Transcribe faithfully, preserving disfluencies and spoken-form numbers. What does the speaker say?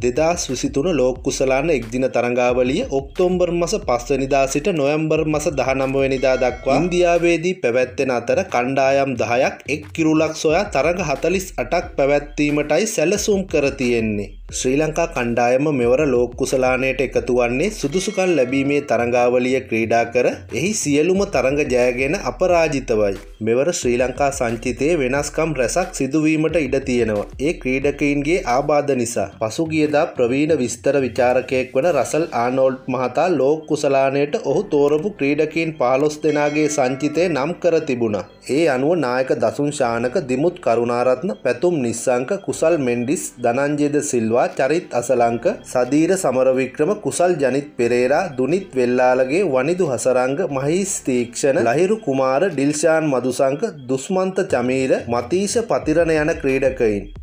දෙදාස් විසිතුන ලෝක කුසලාන එක්දින තරඟාවලිය ඔක්තෝබර් මාස පහ වෙනිදා සිට නොවැම්බර් මාස දහනව වෙනිදා දක්වා ඉන්දියාවේදී පැවැත්වෙන අතර කණ්ඩායම් දහයක් එක් කිරුළක් සොයා තරඟ හතළිස් අටක් පැවැත්වීමටයි සැලසුම් කර තියෙන්නේ. ශ්‍රී ලංකා කණ්ඩායම මෙවර ලෝක කුසලානයට එකතු වන්නේ සුදුසුකම් ලැබීමේ තරඟාවලිය ක්‍රීඩා කර එහි සියලුම තරඟ ජයගෙන අපරාජිතවයි. මෙවර ශ්‍රී ලංකා සංචිතයේ වෙනස්කම් රැසක් සිදුවීමට ඉඩ තියෙනවා. ඒ ක්‍රීඩකයින්ගේ ආබාධ නිසා. පසුගියදා ප්‍රවීණ විස්තර විචාරකයෙක් වන රසල් ආනෝල්ඩ් මහතා ලෝක කුසලානයට ඔහු තෝරපු ක්‍රීඩකයින් පහළොස් දෙනාගේ සංචිතය නම් කර තිබුණා. ඒ අනුව නායක දසුන් ශානක, දිමුත් කරුණාරත්න, පැතුම් නිස්සංක, කුසල් මෙන්ඩිස්, ධනංජයද සිල්වා, චරිත් අසලංක, සදීර සමරවික්‍රම, කුසල් ජනිත් පෙරේරා, දුනිත් වෙල්ලාලගේ, වනිදු හසරංග, මහීස් තීක්ෂණ, ලහිරු කුමාර, ඩිල්ෂාන් මදුසංක, දුස්මන්ත චමීර, මතීෂ පතිරණ යන ක්‍රීඩකයින්